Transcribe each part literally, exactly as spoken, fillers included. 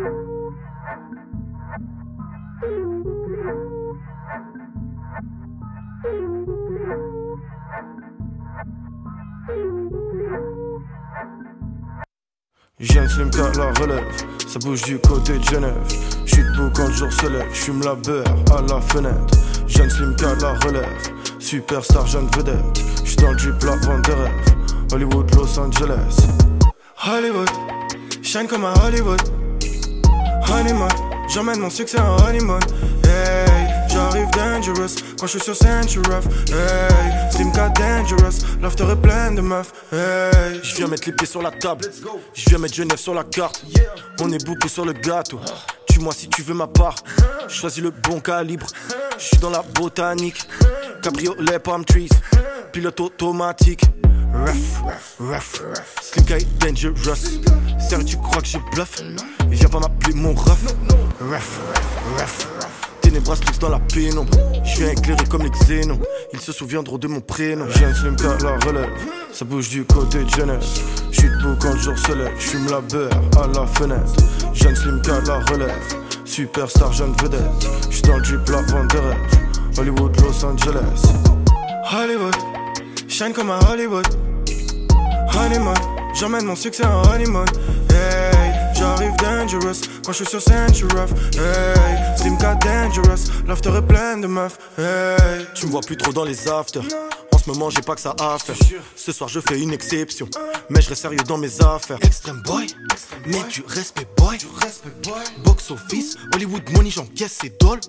J'viens de Slim Cat la relève, ça bouge du côté de Genève. J'suis debout quand le jour se lève, j'fume la beurre à la fenêtre. J'viens de Slim Cat la relève, superstar jeune vedette. J'suis dans le drip la vente de rêve, Hollywood, Los Angeles. Hollywood, shine comme à Hollywood. Honeymoon, j'emmène mon succès en honeymoon. Hey, j'arrive dangerous quand je suis sur scène, j'suis rough. Hey, Slim Cat dangerous, l'after est plein de meufs. Hey, j'viens mettre les pieds sur la table, j'viens mettre Genève sur la carte. On est beaucoup sur le gâteau, tue-moi si tu veux ma part. Choisis le bon calibre, j'suis dans la botanique. Cabriolet, palm trees, pilote automatique. Rough, rough, Slim Cat dangerous. Sérieux tu crois que je bluffe? Viens pas m'appeler mon ref. Rough, rough, ténébras plus dans la pénombre. Je viens éclairer comme les xénons. Ils se souviendront de mon prénom. J'ai un Slim Cat la relève, ça bouge du côté de Genève. J'suis debout quand le jour se lève, j'fume la beurre à la fenêtre. J'ai un Slim Cat la relève, superstar jeune vedette. J'suis dans le drip la vente de rêve, Hollywood, Los Angeles. Hollywood, shine comme à Hollywood. Honeymoon, j'emmène mon succès en honeymoon. Hey, j'arrive dangerous quand je suis sur scène, j'suis rough. Hey, Slim Cat dangerous, l'after est plein de meufs. Hey, tu me vois plus trop dans les afters. En ce moment j'ai pas que ça à faire. Ce soir je fais une exception, mais je reste sérieux dans mes affaires. Extreme boy, mais du respect boy. Box office, Hollywood money, j'encaisse ces dolls.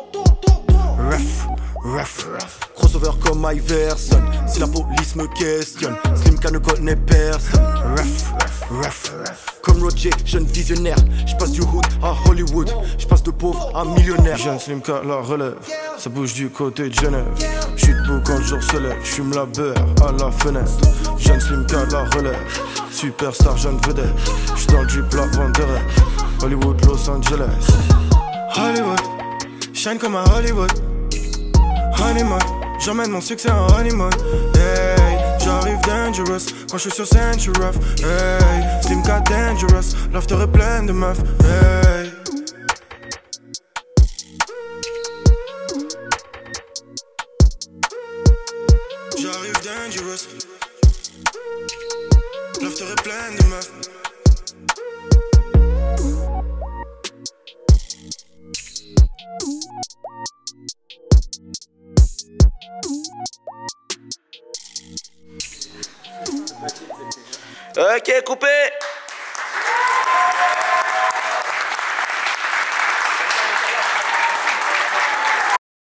Rough, rough, crossover comme Iverson. Si la police me questionne, Slim Cat ne connaît personne. Rough, rough, comme Roger, jeune visionnaire. J'passe du hood à Hollywood, j'passe de pauvre à millionnaire. Jeune Slim Cat la relève, ça bouge du côté de Genève. J'suis debout quand le jour se lève, j'fume la beurre à la fenêtre. Jeune Slim Cat la relève, superstar jeune vedette. J'suis dans le drip la vente de rêve, Hollywood, Los Angeles. Hollywood, shine comme à Hollywood. Honeymoon, j'emmène mon succès en honeymoon. Hey, j'arrive dangerous quand je suis sur scène, j'suis rough. Hey, Slim Cat dangerous, l'after est plein de meufs. Hey. J'arrive dangerous, l'after est plein de meufs. Ok, coupé.